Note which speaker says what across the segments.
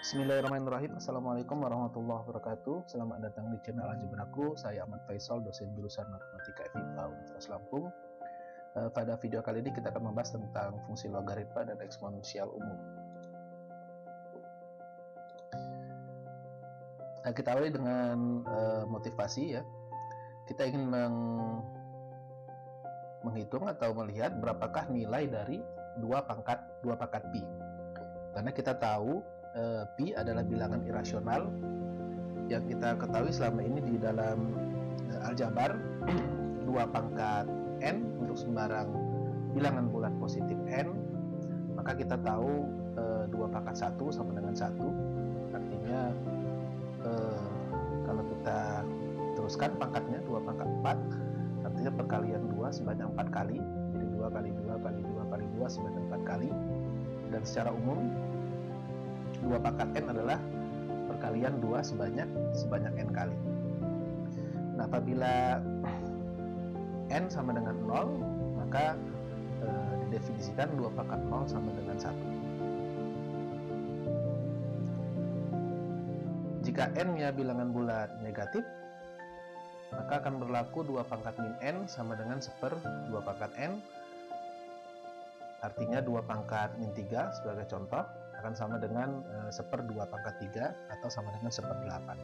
Speaker 1: Bismillahirrahmanirrahim. Assalamualaikum warahmatullahi wabarakatuh. Selamat datang di channel Aljabraku. Saya Ahmad Faisal, dosen jurusan Matematika FIPA Universitas Lampung. Pada video kali ini kita akan membahas tentang fungsi logaritma dan eksponensial umum. Kita awali dengan motivasi ya. Kita ingin menghitung atau melihat berapakah nilai dari 2 pangkat pi. Karena kita tahu pi adalah bilangan irasional yang kita ketahui selama ini di dalam aljabar 2 pangkat n untuk sembarang bilangan bulat positif n, maka kita tahu 2 pangkat 1 sama dengan 1. Artinya kalau kita teruskan pangkatnya 2 pangkat 4, artinya perkalian 2 sebanyak 4 kali, jadi 2 kali 2 kali 2 kali 2 sebanyak 4 kali. Dan secara umum 2 pangkat n adalah perkalian 2 sebanyak n kali. Nah, apabila n sama dengan 0, maka didefinisikan 2 pangkat 0 sama dengan 1. Jika n-nya bilangan bulat negatif, maka akan berlaku 2 pangkat min n sama dengan 1/2 pangkat n. Artinya 2 pangkat min 3 sebagai contoh akan sama dengan 1/2 pangkat 3 atau sama dengan 1/8.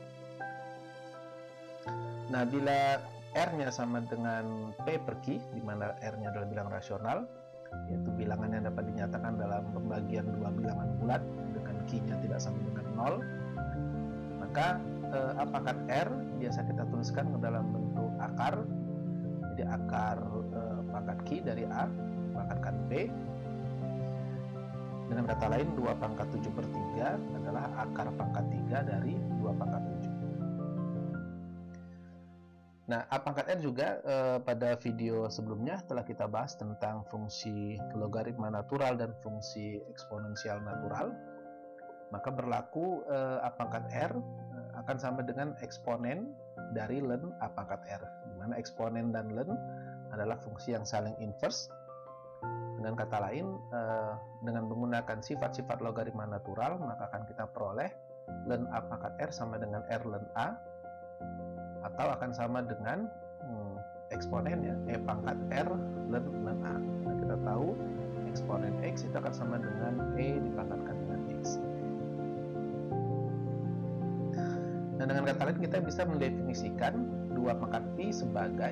Speaker 1: Nah, bila R-nya sama dengan P per Q, di mana R-nya adalah bilangan rasional, yaitu bilangan yang dapat dinyatakan dalam pembagian 2 bilangan bulat dengan Q-nya tidak sama dengan 0, maka A pangkat R biasa kita tuliskan ke dalam bentuk akar. Jadi akar pangkat Q dari A pangkatkan P. Dengan kata lain, 2 pangkat 7/3 adalah akar pangkat 3 dari 2 pangkat 7. Nah, A pangkat N juga pada video sebelumnya telah kita bahas tentang fungsi logaritma natural dan fungsi eksponensial natural. Maka berlaku A pangkat R akan sama dengan eksponen dari ln A pangkat R, di mana eksponen dan ln adalah fungsi yang saling inverse. Dengan kata lain, dengan menggunakan sifat-sifat logaritma natural, maka akan kita peroleh ln A pangkat R sama dengan R ln A, atau akan sama dengan eksponennya E pangkat R ln A. Nah, kita tahu eksponen X itu akan sama dengan E dipangkatkan dengan X. Nah, dengan kata lain kita bisa mendefinisikan 2 pangkat pi sebagai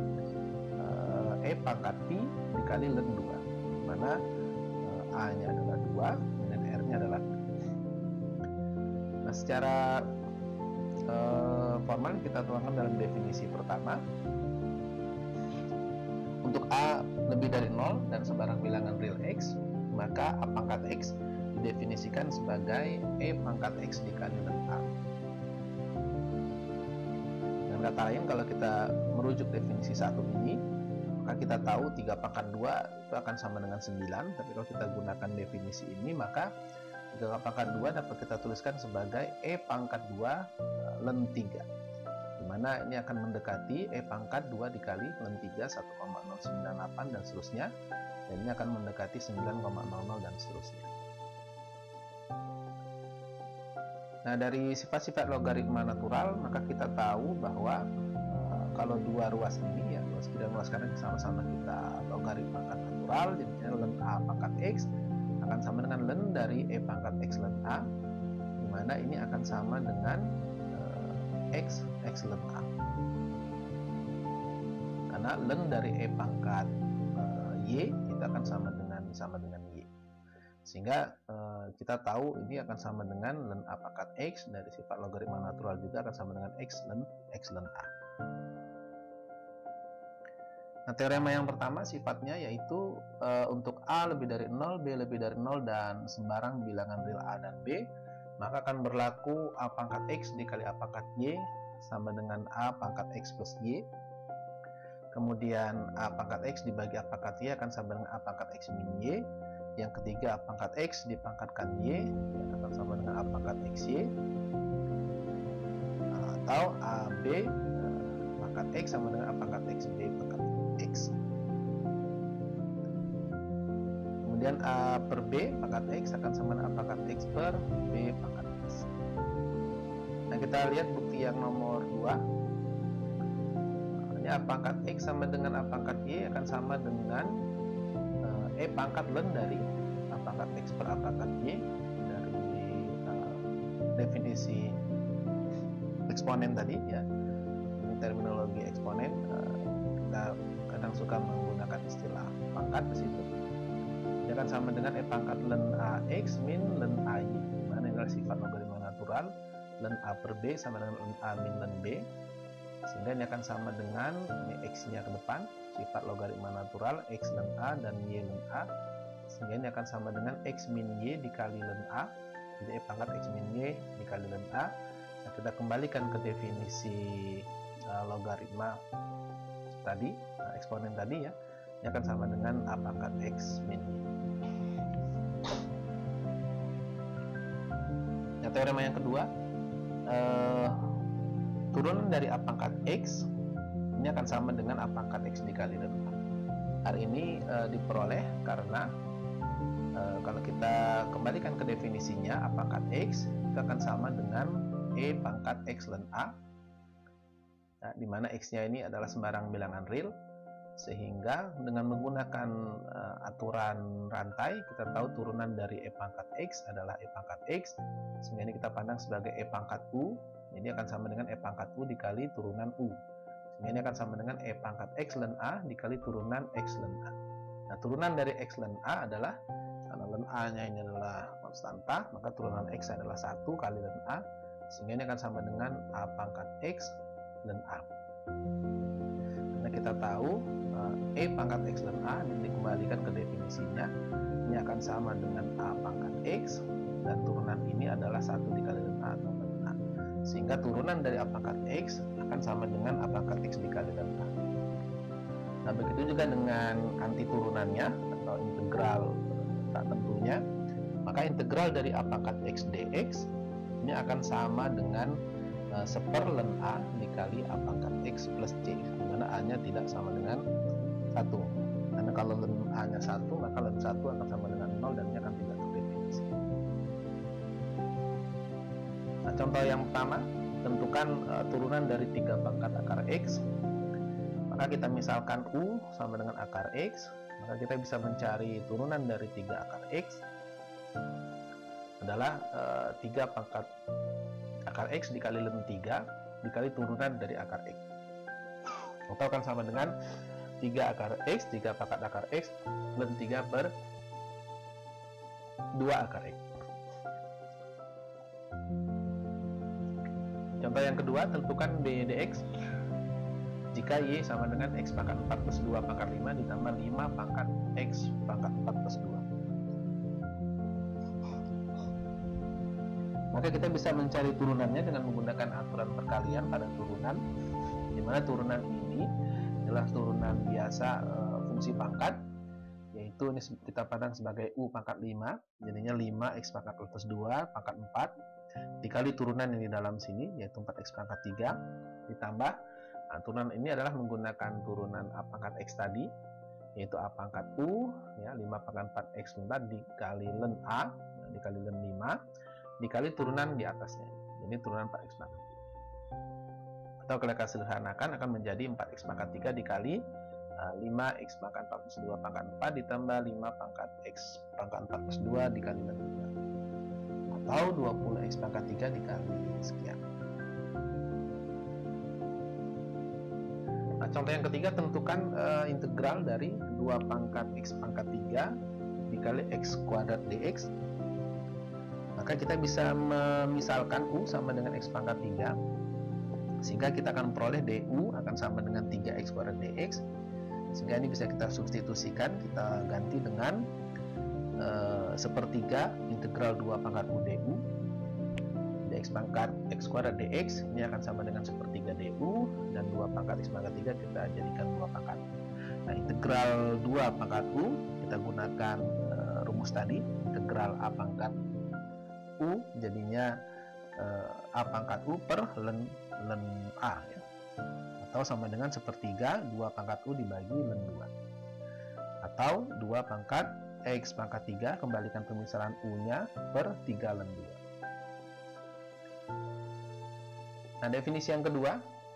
Speaker 1: E pangkat pi dikali ln 2, di mana A-nya adalah 2 dan R-nya adalah pi. Nah, secara formal kita tuangkan dalam definisi pertama. Untuk A lebih dari 0 dan sembarang bilangan real X, maka A pangkat X didefinisikan sebagai E pangkat X dikali ln A. Dengan kata lain, kalau kita merujuk definisi 1 ini, maka kita tahu 3 pangkat 2 itu akan sama dengan 9, tapi kalau kita gunakan definisi ini, maka 3 pangkat 2 dapat kita tuliskan sebagai E pangkat 2 ln 3, dimana ini akan mendekati E pangkat 2 dikali ln 3 1,098 dan seterusnya, dan ini akan mendekati 9,00 dan seterusnya. Nah, dari sifat-sifat logaritma natural, maka kita tahu bahwa kalau dua ruas ini, ya ruas kiri dan ruas kanan sama-sama kita logaritmakan natural, jadinya ln A pangkat X akan sama dengan ln dari E pangkat X ln A, dimana ini akan sama dengan X ln A, karena ln dari E pangkat Y itu akan sama dengan Y, sehingga kita tahu ini akan sama dengan ln A pangkat X dari sifat logaritma natural juga akan sama dengan X ln A. Nah, teorema yang pertama sifatnya yaitu untuk A lebih dari 0, B lebih dari 0, dan sembarang bilangan real A dan B, maka akan berlaku A pangkat X dikali A pangkat Y sama dengan A pangkat X plus Y. Kemudian A pangkat X dibagi A pangkat Y akan sama dengan A pangkat X min Y. Yang ketiga, A pangkat X dipangkatkan Y yang akan sama dengan A pangkat XY, atau AB pangkat X sama dengan A pangkat XB pangkat X. Kemudian A per B pangkat X akan sama dengan A pangkat X per B pangkat X. Nah, kita lihat bukti yang nomor 2. Ini A pangkat X sama dengan A pangkat Y akan sama dengan E pangkat ln dari A pangkat X per A pangkat Y dari definisi eksponen tadi ya. Ini terminologi eksponen. Kita kadang suka menggunakan istilah pangkat di situ. Dia akan sama dengan E pangkat ln AX min ln AY, di mana ini adalah sifat logaritma natural. Ln A per B sama dengan ln A min ln B, sehingga ini akan sama dengan ini X-nya ke depan, sifat logaritma natural X ln A dan Y ln A, sehingga ini akan sama dengan X min Y dikali ln A. Jadi E pangkat X min Y dikali ln A. Nah, kita kembalikan ke definisi logaritma tadi, eksponen tadi ya, ini akan sama dengan A pangkat X min Y. Nah, teorema yang kedua, turunan dari A pangkat X ini akan sama dengan A pangkat X dikali ln A. Hal ini diperoleh karena kalau kita kembalikan ke definisinya, A pangkat X itu akan sama dengan E pangkat X ln A, nah, di mana X-nya ini adalah sembarang bilangan real, sehingga dengan menggunakan aturan rantai, kita tahu turunan dari E pangkat X adalah E pangkat X, sehingga ini kita pandang sebagai E pangkat U. Ini akan sama dengan E pangkat U dikali turunan U, sehingga ini akan sama dengan E pangkat X ln A dikali turunan X ln A. Nah, turunan dari X ln A adalah, karena ln A nya ini adalah konstanta, maka turunan X adalah 1 kali ln A, sehingga ini akan sama dengan A pangkat X ln A. Karena kita tahu E pangkat X ln A dikembalikan ke definisinya, ini akan sama dengan A pangkat X, dan turunan ini adalah 1 dikali ln A atau ln A, sehingga turunan dari A pangkat X akan sama dengan A pangkat X dikali ln A. Nah, begitu juga dengan anti turunannya atau integral tak tentunya, maka integral dari A pangkat X dx ini akan sama dengan seper ln A dikali A pangkat X plus C, di mana A nya tidak sama dengan 1. Karena kalau ln A nya 1, maka ln 1 akan sama dengan 0 dan ini akan tidak terdefinisi. Nah, contoh yang pertama, tentukan turunan dari 3 pangkat akar X. Maka kita misalkan U sama dengan akar X, maka kita bisa mencari turunan dari 3 akar X adalah 3 pangkat akar X dikali ln 3 dikali turunan dari akar X, atau akan sama dengan 3 akar X, 3 pangkat akar X ln 3 per 2 akar X. Contoh yang kedua, tentukan B dx jika Y sama dengan X pangkat 4 plus 2 pangkat 5 ditambah 5 pangkat X pangkat 4 plus 2. Maka kita bisa mencari turunannya dengan menggunakan aturan perkalian pada turunan, di mana turunan ini adalah turunan biasa fungsi pangkat, yaitu ini kita pandang sebagai U pangkat 5, jadinya 5X pangkat plus 2 pangkat 4 dikali turunan yang di dalam sini, yaitu 4X pangkat 3 ditambah, nah, turunan ini adalah menggunakan turunan A pangkat X tadi, yaitu A pangkat U ya, 5 pangkat 4X 4 dikali ln A dikali ln 5 dikali turunan di atasnya, jadi turunan 4X pangkat 3. Atau kalau kita sederhanakan akan menjadi 4X pangkat 3 dikali 5X pangkat 4 plus 2 pangkat 4 ditambah 5 pangkat X pangkat 4 plus 2 dikali ln 2, atau 20X pangkat 3 dikali sekian. Nah, contoh yang ketiga, tentukan integral dari 2 pangkat X pangkat 3 dikali X kuadrat dx. Maka kita bisa memisalkan U sama dengan X pangkat 3, sehingga kita akan memperoleh DU akan sama dengan 3X kuadrat dx, sehingga ini bisa kita substitusikan, kita ganti dengan sepertiga integral 2 pangkat U DU. X pangkat X kuadrat dx ini akan sama dengan sepertiga DU, dan 2 pangkat X pangkat 3 kita jadikan 2 pangkat. Nah, integral 2 pangkat U kita gunakan rumus tadi, integral A pangkat U jadinya A pangkat U per ln A ya, atau sama dengan sepertiga 2 pangkat U dibagi ln 2, atau 2 pangkat X pangkat 3, kembalikan pemisahan U-nya per 3 ln 2. Nah, definisi yang kedua,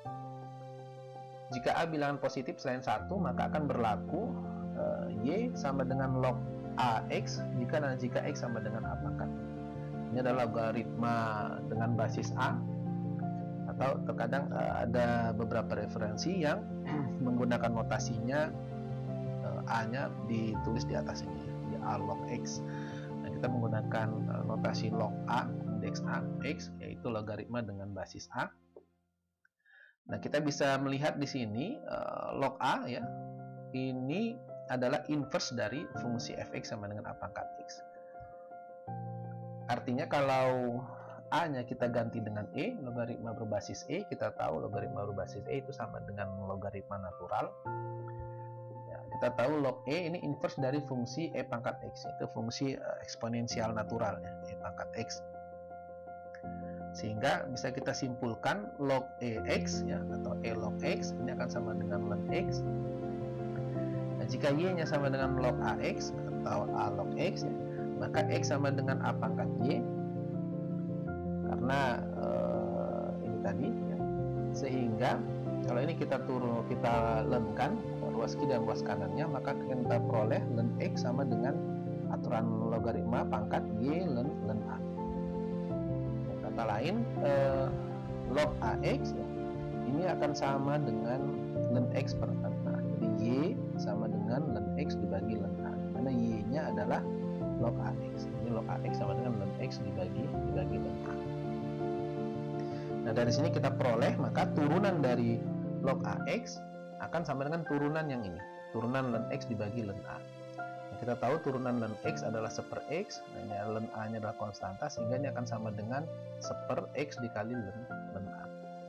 Speaker 1: jika A bilangan positif selain 1, maka akan berlaku Y sama dengan log AX jika X sama dengan A pangkat. Ini adalah logaritma dengan basis A, atau terkadang ada beberapa referensi yang menggunakan notasinya A-nya ditulis di atas ini, ya, A log X. Nah, kita menggunakan notasi log A, indeks A, X, yaitu logaritma dengan basis A. Nah, kita bisa melihat di sini log A, ya, ini adalah inverse dari fungsi fx sama dengan A pangkat X. Artinya kalau A-nya kita ganti dengan E, logaritma berbasis E, kita tahu logaritma berbasis E itu sama dengan logaritma natural. Ya, kita tahu log E ini inverse dari fungsi E pangkat X, itu fungsi eksponensial natural, ya, E pangkat X. Sehingga bisa kita simpulkan log EX, ya, atau E log X ini akan sama dengan ln X. Nah, jika Y-nya sama dengan log AX atau A log X, ya, maka X sama dengan A pangkat Y, karena ini tadi, ya. Sehingga kalau ini kita lenkan ruas kiri dan ruas kanannya, maka kita peroleh ln X sama dengan aturan logaritma pangkat Y ln A. Kata lain, log AX, ya, ini akan sama dengan ln X per ln A. Jadi Y sama dengan ln X dibagi ln A, karena Y-nya adalah log AX. Ini log AX sama dengan ln X dibagi ln A. Nah, dari sini kita peroleh, maka turunan dari log AX akan sama dengan turunan yang ini, turunan ln X dibagi ln A. Nah, kita tahu turunan ln X adalah 1/X, nah, ln A-nya adalah konstanta, sehingga ini akan sama dengan 1/X dikali ln A.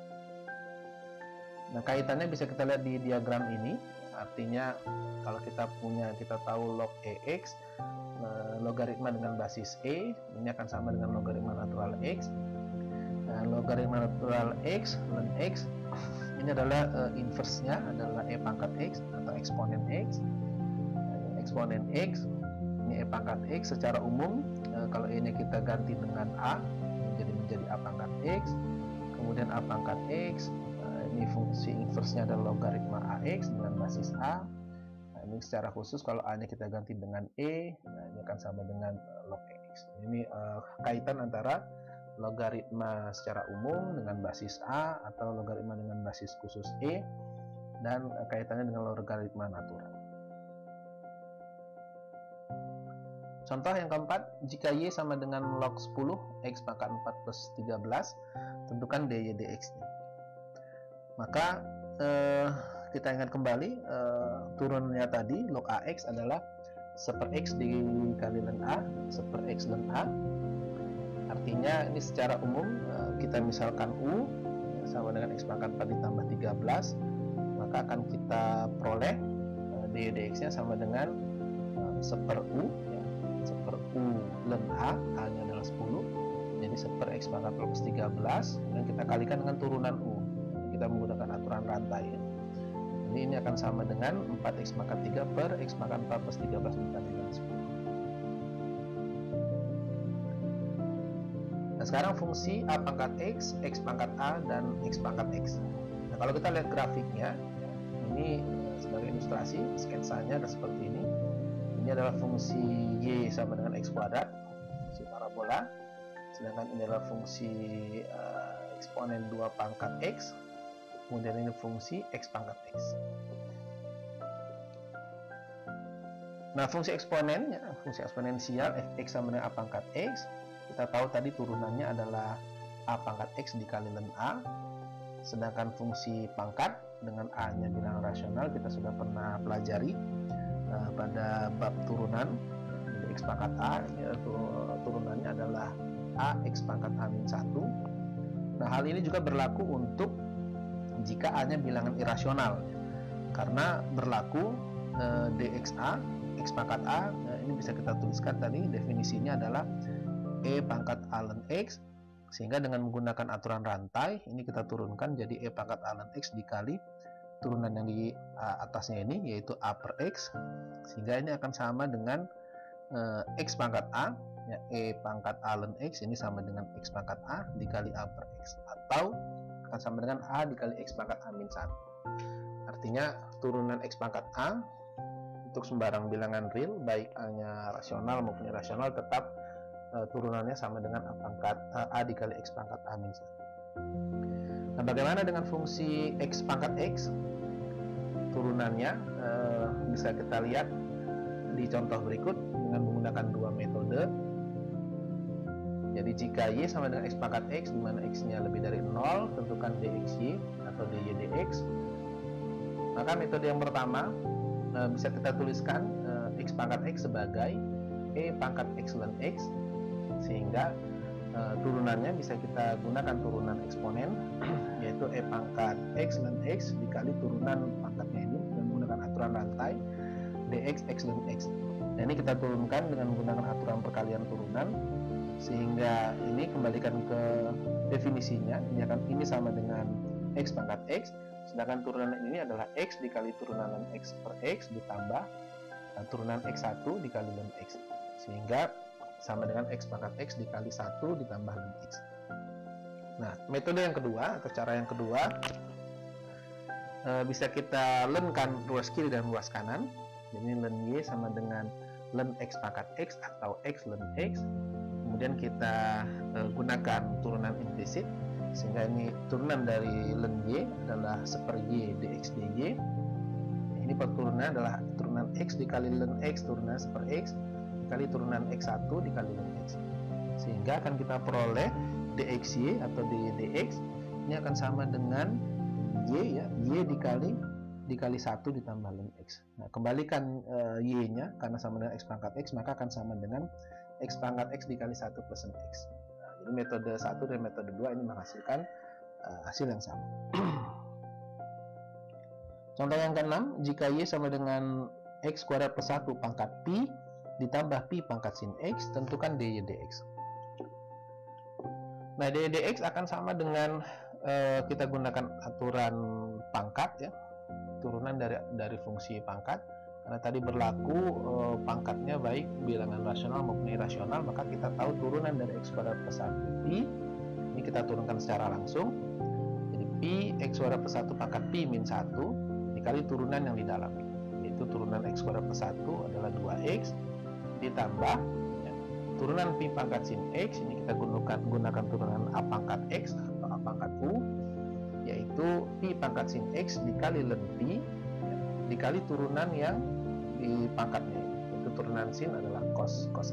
Speaker 1: Nah, kaitannya bisa kita lihat di diagram ini. Artinya kalau kita tahu log EX, logaritma dengan basis E, ini akan sama dengan logaritma natural X. Nah, logaritma natural X, ln X, ini adalah inverse-nya adalah E pangkat X atau eksponen X. Eksponen X, ini E pangkat X secara umum, kalau E-nya kita ganti dengan A, menjadi A pangkat X, kemudian A pangkat X, ini fungsi inverse-nya adalah logaritma AX dengan basis A. Nah, ini secara khusus kalau A-nya kita ganti dengan E, nah, ini akan sama dengan log X. Ini kaitan antara logaritma secara umum dengan basis A atau logaritma dengan basis khusus E, dan kaitannya dengan logaritma natural. Contoh yang keempat, jika Y sama dengan log 10 X pangkat 4 plus 13, tentukan dy dx-nya. Maka kita ingat kembali turunannya tadi, log AX adalah 1/X dikali ln A, 1/X ln A. Artinya ini secara umum kita misalkan U sama dengan X pangkat 4 ditambah 13, maka akan kita peroleh dy dx-nya sama dengan 1/U, ya, 1/U ln A, A-nya adalah 10, jadi 1/X pangkat 4 plus 13, dan kita kalikan dengan turunan U. Kita menggunakan aturan rantai, ya. Jadi ini akan sama dengan 4x pangkat 3 per x pangkat 4 plus 13 dikali dengan 10. Nah, sekarang fungsi A pangkat X, X pangkat A, dan X pangkat X. Nah, kalau kita lihat grafiknya, ini sebagai ilustrasi, sketsanya ada seperti ini. Ini adalah fungsi Y sama dengan X kuadrat, fungsi parabola. Sedangkan ini adalah fungsi eksponen 2 pangkat X. Kemudian ini fungsi X pangkat X. Nah, fungsi eksponen, ya, fungsi eksponensial fx sama dengan A pangkat X, kita tahu tadi turunannya adalah A pangkat X dikali ln A. Sedangkan fungsi pangkat dengan A-nya bilangan rasional kita sudah pernah pelajari pada bab turunan. Jadi X pangkat A, yaitu turunannya adalah A X pangkat A-1. Nah, hal ini juga berlaku untuk jika A-nya bilangan irasional, karena berlaku dxa X pangkat A, ini bisa kita tuliskan tadi definisinya adalah E pangkat A ln X, sehingga dengan menggunakan aturan rantai ini kita turunkan jadi E pangkat A ln X dikali turunan yang di atasnya ini, yaitu A per X, sehingga ini akan sama dengan X pangkat A, ya, E pangkat A ln X ini sama dengan X pangkat A dikali A per X, atau akan sama dengan A dikali X pangkat A min 1. Artinya turunan X pangkat A untuk sembarang bilangan real, baik A-nya rasional maupun irasional, tetap turunannya sama dengan A dikali X pangkat A min 1. Nah, bagaimana dengan fungsi X pangkat X? Turunannya bisa kita lihat di contoh berikut dengan menggunakan dua metode. Jadi jika Y sama dengan X pangkat X, di mana X-nya lebih dari 0, tentukan dxy atau dy dx. Maka metode yang pertama bisa kita tuliskan X pangkat X sebagai E pangkat X ln X, sehingga turunannya bisa kita gunakan turunan eksponen, yaitu E pangkat X ln X dikali turunan pangkatnya ini dengan menggunakan aturan rantai dx X ln X. Nah, ini kita turunkan dengan menggunakan aturan perkalian turunan, sehingga ini kembalikan ke definisinya, ini sama dengan X pangkat X, sedangkan turunan ini adalah X dikali turunan ln X per X ditambah turunan X1 dikali ln X, sehingga sama dengan X pangkat X dikali 1 ditambah ln X. Nah, metode yang kedua atau cara yang kedua bisa kita lenkan ruas kiri dan ruas kanan. Jadi ln Y sama dengan ln X pangkat X atau X ln X. Kemudian kita gunakan turunan implisit, sehingga ini turunan dari ln Y adalah 1/Y dx dy. Ini perturunan adalah turunan X dikali ln X turunan 1/X dikali turunan X1 dikali ln X, sehingga akan kita peroleh dxy atau dy dx ini akan sama dengan Y, ya, Y dikali 1 ditambah ln X. Nah, kembalikan Y nya karena sama dengan X pangkat X, maka akan sama dengan X pangkat X dikali 1 plus ln X. Nah, jadi metode 1 dan metode 2 ini menghasilkan hasil yang sama. Contoh yang ke-6, jika Y sama dengan X kuadrat plus 1 pangkat Pi ditambah Pi pangkat sin X, tentukan dy dx. Nah, dy dx akan sama dengan kita gunakan aturan pangkat, ya, turunan dari fungsi pangkat. Karena tadi berlaku pangkatnya baik bilangan rasional maupun irasional, maka kita tahu turunan dari X kuadrat plus 1 Pi. Ini kita turunkan secara langsung. Jadi Pi X kuadrat plus 1 pangkat Pi min 1 dikali turunan yang di dalam, yaitu turunan X kuadrat plus 1 adalah 2X ditambah, ya, turunan Pi pangkat sin X, ini kita gunakan turunan A pangkat X atau A pangkat U, yaitu Pi pangkat sin X dikali ln Pi, ya, dikali turunan yang di pangkatnya, yaitu turunan sin adalah cos X.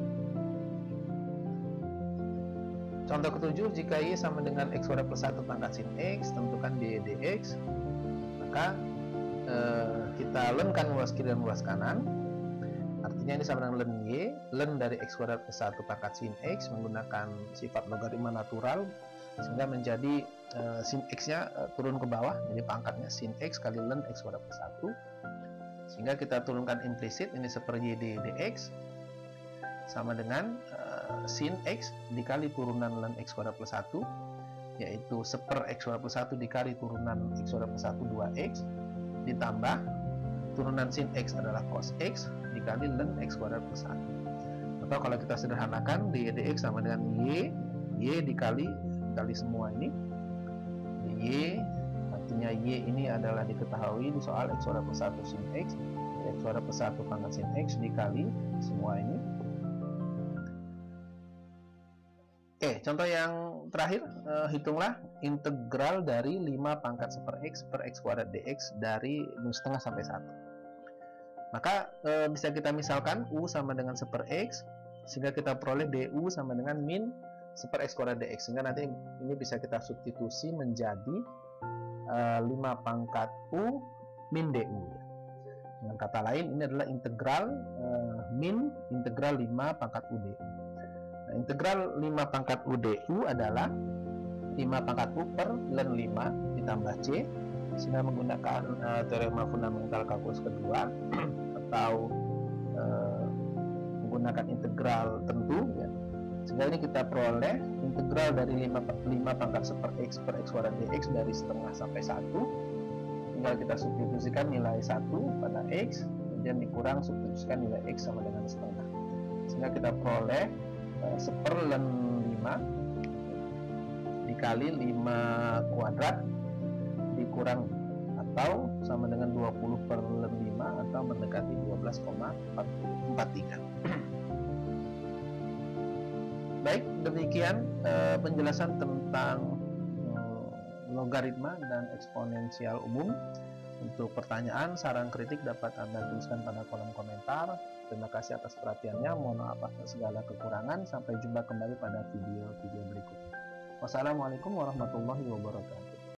Speaker 1: Contoh ketujuh, jika Y sama dengan X kuadrat plus 1 pangkat sin X, tentukan dy dx. Maka kita lenkan ruas kiri dan ruas kanan. Artinya ini sama dengan ln Y, ln dari X kuadrat plus 1 pangkat sin X menggunakan sifat logaritma natural, sehingga menjadi sin X nya turun ke bawah, jadi pangkatnya sin X kali ln X kuadrat plus 1, sehingga kita turunkan implisit, ini 1/Y dx sama dengan sin X dikali turunan ln X kuadrat plus 1, yaitu 1/X kuadrat plus 1 dikali turunan X kuadrat plus 1 2X ditambah turunan sin X adalah cos X dikali ln X kuadrat plus 1. Atau kalau kita sederhanakan, dy dx sama dengan Y dikali semua ini. Y artinya Y ini adalah diketahui di soal X kuadrat plus 1 sin X, X kuadrat plus 1 pangkat sin X dikali semua ini. Oke, contoh yang terakhir, hitunglah integral dari 5 pangkat 1/X per X kuadrat dx dari 0,5 sampai 1. Maka bisa kita misalkan U sama dengan 1/X, sehingga kita peroleh du sama dengan min 1/X kuadrat dx, sehingga nanti ini bisa kita substitusi menjadi 5 pangkat U min du. Dengan kata lain, ini adalah integral min integral 5 pangkat UD. Nah, integral 5 pangkat UDU adalah 5 pangkat U per ln 5 ditambah C, sehingga menggunakan teorema fundamental kalkulus kedua atau menggunakan integral tentu, ya. Sehingga ini kita peroleh integral dari 5 pangkat 1/X per X kuadrat dx dari 0,5 sampai 1. Tinggal kita substitusikan nilai 1 pada X, kemudian dikurang substitusikan nilai X sama dengan 0,5. sehingga kita peroleh 1/5 dikali 5 kuadrat dikurang atau sama dengan 20/5 atau mendekati 12,43. Baik, demikian penjelasan tentang logaritma dan eksponensial umum. Untuk pertanyaan, saran, kritik dapat Anda tuliskan pada kolom komentar. Terima kasih atas perhatiannya. Mohon maaf atas segala kekurangan. Sampai jumpa kembali pada video-video berikutnya. Wassalamualaikum warahmatullahi wabarakatuh.